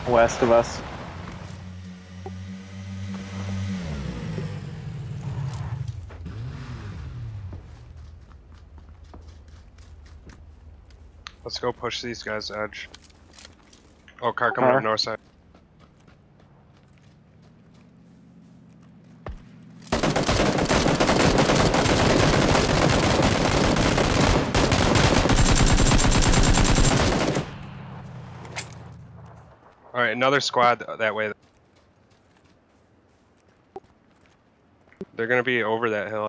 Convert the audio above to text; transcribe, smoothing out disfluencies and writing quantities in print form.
West of us. Let's go push these guys edge. Oh, car coming up north side. Alright, another squad that way. They're gonna be over that hill.